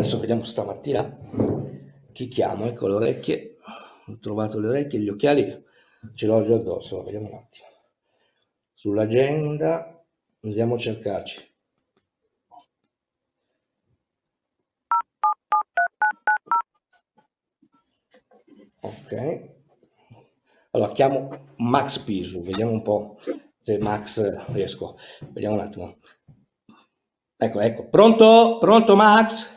adesso vediamo stamattina chi chiamo. Ecco le orecchie, ho trovato le orecchie, gli occhiali ce l'ho già addosso, vediamo un attimo. Sull'agenda andiamo a cercarci. Ok, allora chiamo Max Pisu, vediamo un po' se Max riesco, vediamo un attimo. Ecco, pronto? Pronto Max?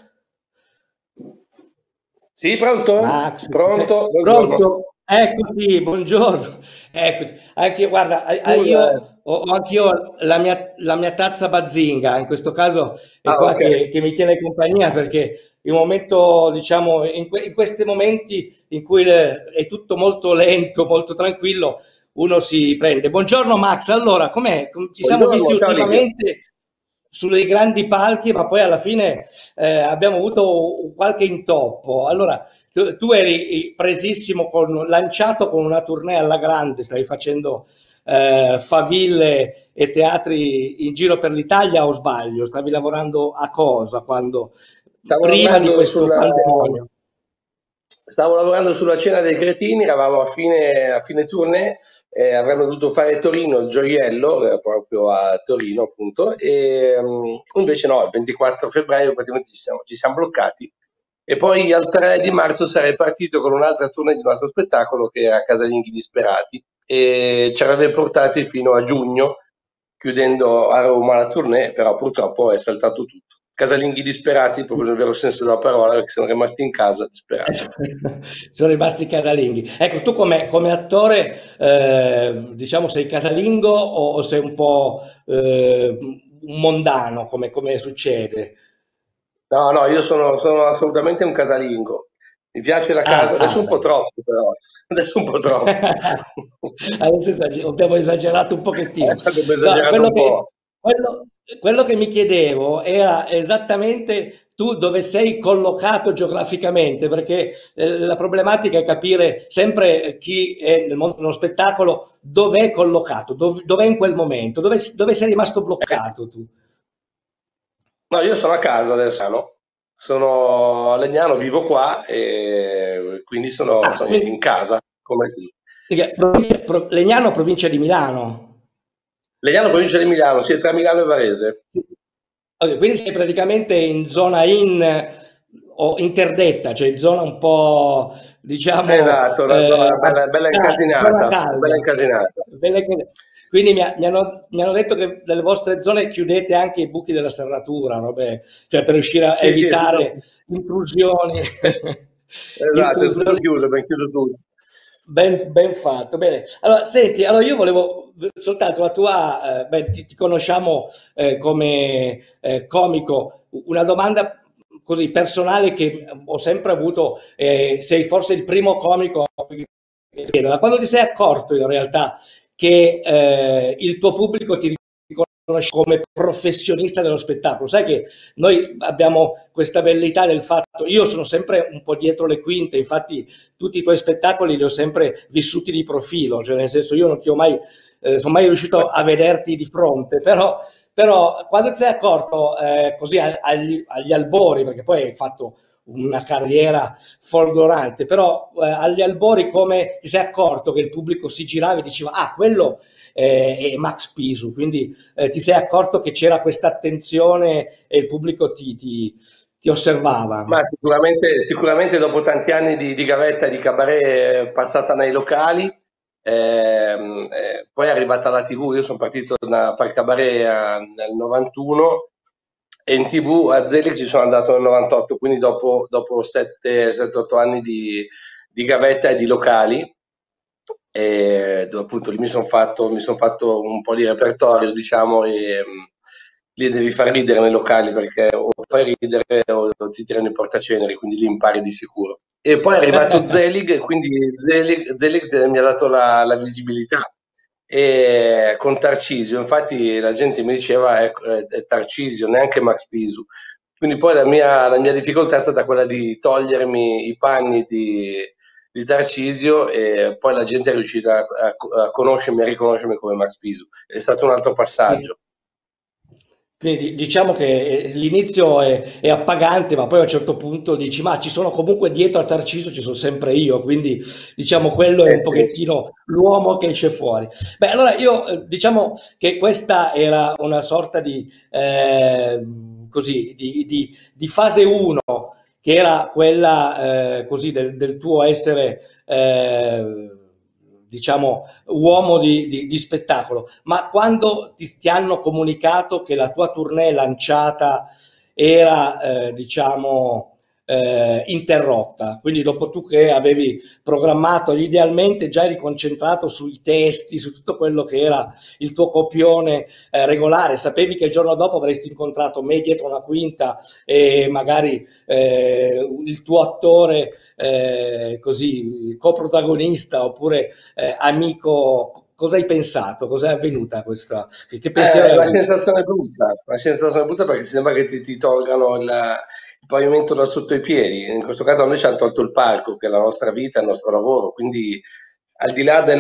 Sì, pronto? Max, Pronto? Buongiorno. pronto? Eccoti, buongiorno. Eccoti. Anche, guarda, Scusa. ho anch'io la mia tazza Bazzinga, in questo caso è qua Ok. che mi tiene compagnia perché il momento, diciamo, in questi momenti in cui è tutto molto lento, molto tranquillo, uno si prende. Buongiorno Max, allora, com'è? Ci siamo visti Buongiorno, ciao Livio. ultimamente sulle grandi palchi, ma poi alla fine abbiamo avuto qualche intoppo. Allora, tu eri presissimo, lanciato con una tournée alla grande, stavi facendo faville e teatri in giro per l'Italia o sbaglio? Stavi lavorando a cosa quando, Stavo prima di lavorando questo sulla, pandemonio? stavo lavorando sulla Cena dei Cretini, eravamo a fine tournée, avremmo dovuto fare Torino, il Gioiello, proprio a Torino appunto, e invece no, il 24 febbraio praticamente ci siamo bloccati e poi al 3 di marzo sarei partito con un'altra tournée di un altro spettacolo che era Casalinghi Disperati e ci avrebbe portati fino a giugno, chiudendo a Roma la tournée, però purtroppo è saltato tutto. Casalinghi disperati, proprio nel vero senso della parola, perché siamo rimasti in casa disperati. Sono rimasti casalinghi. Ecco, tu come attore, diciamo, sei casalingo o sei un po' un mondano, come succede? No, no, io sono assolutamente un casalingo. Mi piace la casa, adesso un po' Bene. troppo però, adesso un po' troppo. Adesso abbiamo esagerato un pochettino. Adesso abbiamo No, esagerato un po'. quello che mi chiedevo era esattamente tu dove sei collocato geograficamente, perché la problematica è capire sempre chi è nel mondo dello spettacolo dove è collocato, dov'è in quel momento, dove sei rimasto bloccato tu. No, io sono a casa adesso, no? Sono a Legnano, vivo qua e quindi sono in Quindi, casa, come tu. Legnano, provincia di Milano. Legnano, provincia di Milano, sì, tra Milano e Varese. Sì. Ok, quindi sei praticamente in zona o interdetta, cioè zona un po', diciamo, Esatto, una zona bella, bella zona incasinata, bella calda. incasinata. Quindi mi hanno detto che nelle vostre zone chiudete anche i buchi della serratura, vabbè, cioè per riuscire a Sì, sì, è tutto, evitare intrusioni. esatto, è tutto Intrusioni. chiuso, ben chiuso tutto. Ben fatto, bene. Allora, senti, allora io volevo soltanto la tua, beh, ti conosciamo come comico, una domanda così personale che ho sempre avuto, sei forse il primo comico che chiedo, da quando ti sei accorto in realtà che il tuo pubblico ti riconosce come professionista dello spettacolo? Sai che noi abbiamo questa bellità del fatto, io sono sempre un po' dietro le quinte, infatti tutti i tuoi spettacoli li ho sempre vissuti di profilo, cioè nel senso io non ti ho mai, sono mai riuscito a vederti di fronte, però quando ti sei accorto così agli albori, perché poi hai fatto una carriera folgorante, però agli albori come ti sei accorto che il pubblico si girava e diceva ah, quello è Max Pisu, quindi ti sei accorto che c'era questa attenzione e il pubblico ti osservava. Ma sicuramente dopo tanti anni di gavetta e di cabaret passata nei locali, poi è arrivata la TV, io sono partito da fare cabaret nel 91 e in TV a Zelig ci sono andato nel 98, quindi dopo 7-8 anni di gavetta e di locali, e dove appunto lì mi son fatto un po' di repertorio, diciamo, e lì devi far ridere nei locali perché o fai ridere o ti tirano i portaceneri, quindi lì impari di sicuro. E poi è arrivato Zelig, e quindi Zelig mi ha dato la visibilità. E con Tarcisio, infatti la gente mi diceva è Tarcisio, neanche Max Pisu. Quindi poi la mia difficoltà è stata quella di togliermi i panni di Tarcisio e poi la gente è riuscita a conoscermi e a riconoscermi come Max Pisu. È stato un altro Sì. passaggio. Quindi diciamo che l'inizio è appagante, ma poi a un certo punto dici, ma ci sono comunque dietro a Tarcisio, ci sono sempre io, quindi diciamo quello è Eh un sì. pochettino l'uomo che esce fuori. Beh, allora io diciamo che questa era una sorta di, così, di fase 1, che era quella così del tuo essere, diciamo, uomo di spettacolo. Ma quando ti hanno comunicato che la tua tournée lanciata era, diciamo, interrotta, quindi dopo tu che avevi programmato, idealmente già eri concentrato sui testi, su tutto quello che era il tuo copione regolare, sapevi che il giorno dopo avresti incontrato me dietro una quinta e magari il tuo attore così coprotagonista oppure amico, cosa hai pensato? Cosa è avvenuta questa? Che pensiero hai Una avuto? sensazione brutta, una sensazione brutta perché sembra che ti tolgano il pavimento da sotto i piedi. In questo caso a noi ci hanno tolto il palco, che è la nostra vita, il nostro lavoro, quindi al di là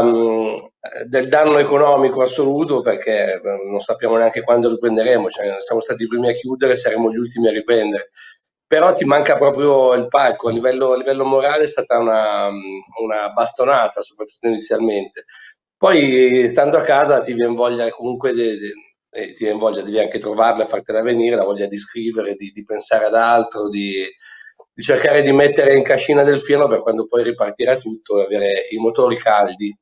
del danno economico assoluto, perché non sappiamo neanche quando riprenderemo, cioè, siamo stati i primi a chiudere, saremo gli ultimi a riprendere. Però ti manca proprio il palco, a livello morale è stata una bastonata, soprattutto inizialmente. Poi stando a casa ti viene voglia comunque, ti viene voglia, devi anche trovarla, fartela venire, la voglia di scrivere, di pensare ad altro, di cercare di mettere in cascina del fieno per quando poi ripartirà tutto e avere i motori caldi.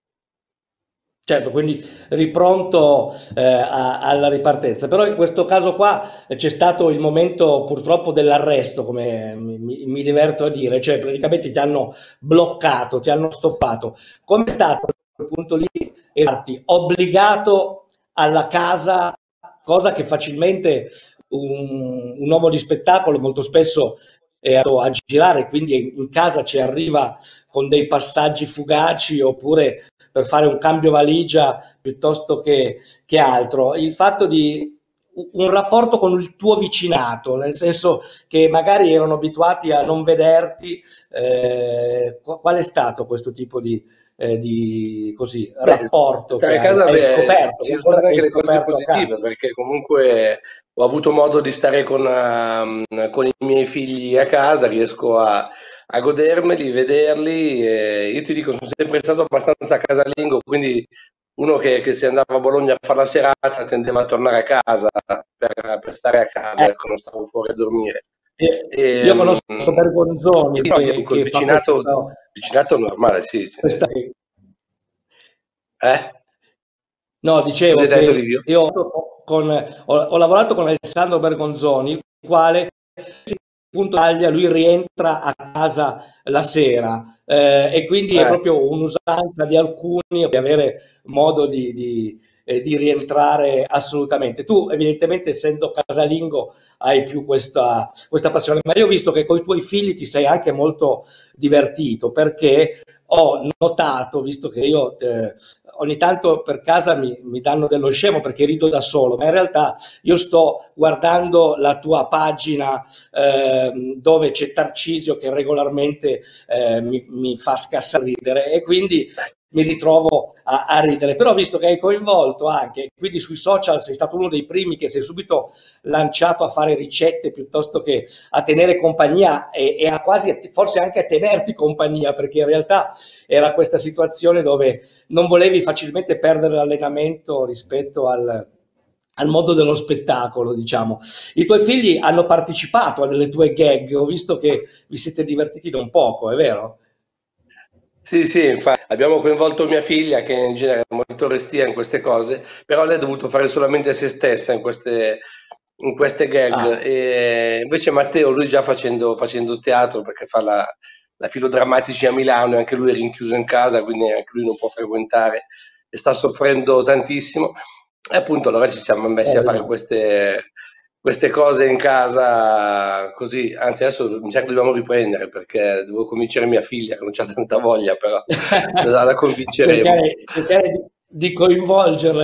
Certo, quindi ripronto alla ripartenza, però in questo caso qua c'è stato il momento purtroppo dell'arresto, come mi diverto a dire, cioè praticamente ti hanno bloccato, ti hanno stoppato. Come è stato a quel punto lì? Erati obbligato alla casa, cosa che facilmente un uomo di spettacolo molto spesso è andato a girare, quindi in casa ci arriva con dei passaggi fugaci oppure per fare un cambio valigia piuttosto che altro. Il fatto di un rapporto con il tuo vicinato, nel senso che magari erano abituati a non vederti, qual è stato questo tipo di così, Beh, rapporto stare a casa, hai beh, scoperto, ci sono qualcosa state che anche hai le cose scoperto a casa? positive, perché comunque ho avuto modo di stare con i miei figli a casa, riesco a godermeli, vederli. E io ti dico, sono sempre stato abbastanza casalingo, quindi uno che se andava a Bologna a fare la serata tendeva a tornare a casa per stare a casa, Eh, ecco, non stavo fuori a dormire. io E, conosco Bergonzoni no, io col che fa questo, vicinato normale, sì. questa, Eh? no, Cosa dicevo hai detto, che Livio? io ho lavorato con Alessandro Bergonzoni, il quale appunto in Italia lui rientra a casa la sera e quindi è Eh. proprio un'usanza di alcuni di avere modo di rientrare assolutamente. Tu evidentemente essendo casalingo hai più questa passione, ma io ho visto che con i tuoi figli ti sei anche molto divertito perché ho notato, visto che io ogni tanto per casa mi danno dello scemo perché rido da solo, ma in realtà io sto guardando la tua pagina dove c'è Tarcisio che regolarmente mi fa scassare ridere e quindi mi ritrovo a ridere, però visto che hai coinvolto anche, quindi sui social sei stato uno dei primi che sei subito lanciato a fare ricette piuttosto che a tenere compagnia e a quasi, forse anche a tenerti compagnia, perché in realtà era questa situazione dove non volevi facilmente perdere l'allenamento rispetto al mondo dello spettacolo, diciamo. I tuoi figli hanno partecipato a delle tue gag, ho visto che vi siete divertiti non poco, è vero? Sì, sì, infatti abbiamo coinvolto mia figlia che in genere è molto restia in queste cose, però lei ha dovuto fare solamente se stessa in queste gag. Ah, E invece Matteo, lui già facendo teatro perché fa la filodramatici a Milano e anche lui è rinchiuso in casa, quindi anche lui non può frequentare e sta soffrendo tantissimo. E appunto allora ci siamo messi a fare immagino. queste cose in casa così, anzi adesso mi sa che dobbiamo riprendere perché devo convincere mia figlia che non c'ha tanta voglia, però la convinceremo. cercare di coinvolgerla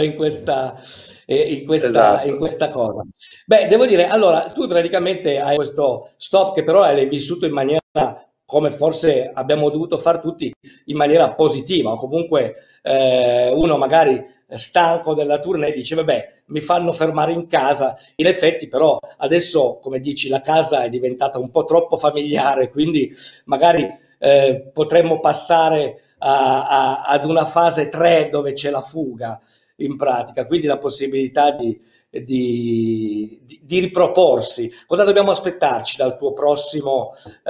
in Esatto. questa cosa. Beh, devo dire, allora, tu praticamente hai questo stop che però l'hai vissuto in maniera come forse abbiamo dovuto far tutti, in maniera positiva, o comunque uno magari stanco della tournée dice vabbè, mi fanno fermare in casa. In effetti però adesso, come dici, la casa è diventata un po' troppo familiare, quindi magari potremmo passare ad una fase 3 dove c'è la fuga in pratica, quindi la possibilità di riproporsi. Cosa dobbiamo aspettarci dal tuo prossimo,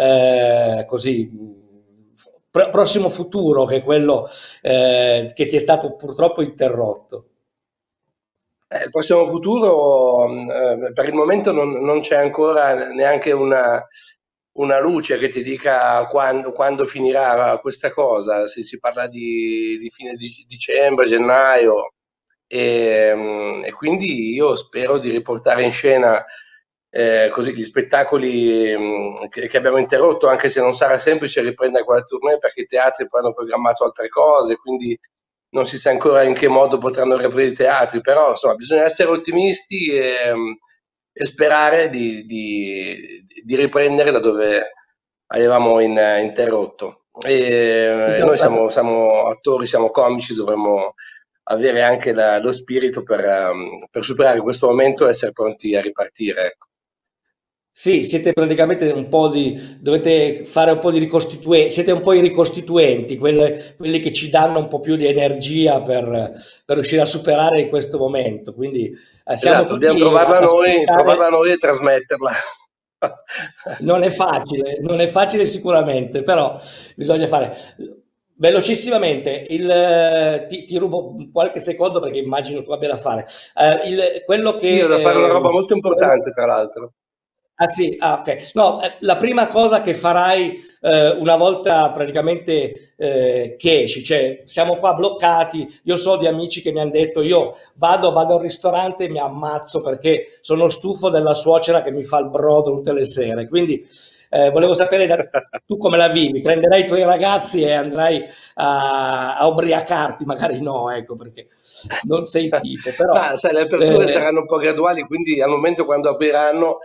prossimo futuro, che è quello che ti è stato purtroppo interrotto? Il prossimo futuro, per il momento non c'è ancora neanche una luce che ti dica quando finirà questa cosa. Si parla di fine di dicembre, gennaio, e quindi io spero di riportare in scena così gli spettacoli che abbiamo interrotto, anche se non sarà semplice riprendere quella tournée perché i teatri poi hanno programmato altre cose, quindi non si sa ancora in che modo potranno riaprire i teatri, però insomma bisogna essere ottimisti e sperare di riprendere da dove avevamo interrotto. E noi siamo attori, siamo comici, dovremmo avere anche lo spirito per superare questo momento e essere pronti a ripartire, ecco. Sì, siete praticamente dovete fare un po' di ricostituenti, siete un po' i ricostituenti, quelli che ci danno un po' più di energia per riuscire a superare questo momento. Quindi siamo Esatto, dobbiamo tutti ad trovarla ascoltare. noi e trasmetterla. Non è facile sicuramente, però bisogna fare. Velocissimamente, ti rubo qualche secondo perché immagino tu abbia da fare. Quello Sì, ho da fare una roba molto quello- importante, tra l'altro. Ah sì, ah, ok. No, la prima cosa che farai una volta praticamente che esci, cioè siamo qua bloccati, io so di amici che mi hanno detto io vado al ristorante e mi ammazzo perché sono stufo della suocera che mi fa il brodo tutte le sere, quindi volevo sapere tu come la vivi, prenderai i tuoi ragazzi e andrai a ubriacarti, magari no, ecco perché non sei il tipo, però... Ma sai, le aperture eh, saranno un po' graduali, quindi al momento quando apriranno,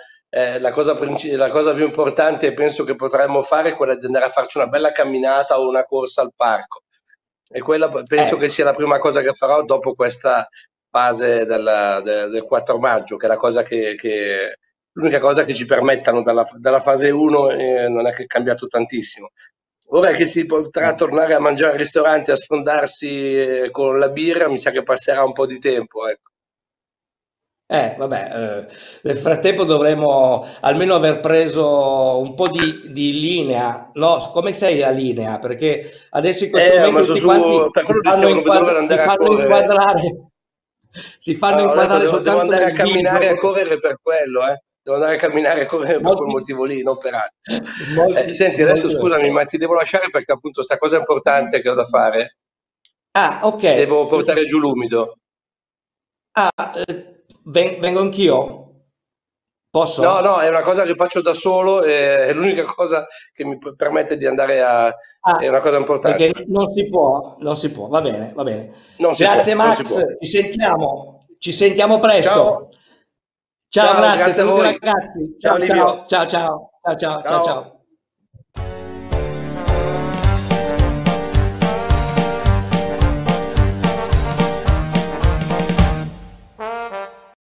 la cosa più importante e penso che potremmo fare è quella di andare a farci una bella camminata o una corsa al parco. E quella penso che ecco. sia la prima cosa che farò dopo questa fase del 4 maggio, che è l'unica cosa che ci permettano dalla fase 1, non è che è cambiato tantissimo. Ora che si potrà tornare a mangiare al ristorante, a sfondarsi con la birra, mi sa che passerà un po' di tempo, ecco. Vabbè, nel frattempo dovremo almeno aver preso un po' di linea, no? Come sei a linea? Perché adesso in questo Ho momento messo tutti su, quanti per quello dicevo che dovevo si andare a fanno correre. inquadrare, si fanno Ho detto inquadrare devo soltanto andare a nel camminare e a video. correre per quello, eh. Devo andare a camminare e a correre per quel Molti, motivo lì, non per altro. Senti, adesso molti. scusami, ma ti devo lasciare perché appunto sta cosa importante che ho da fare. Ah, ok. Devo portare giù l'umido. Ah, vengo anch'io? No, Posso? no, è una cosa che faccio da solo, è l'unica cosa che mi permette di andare Ah, è una cosa perché importante. non si può, va bene, va bene. Non si può, Grazie non si Max, può. ci sentiamo presto. Ciao, Ciao, ciao, grazie, grazie a saluti voi. ragazzi. Ciao Ciao, ciao, Livio. ciao, ciao, ciao, ciao, ciao, Ciao. ciao.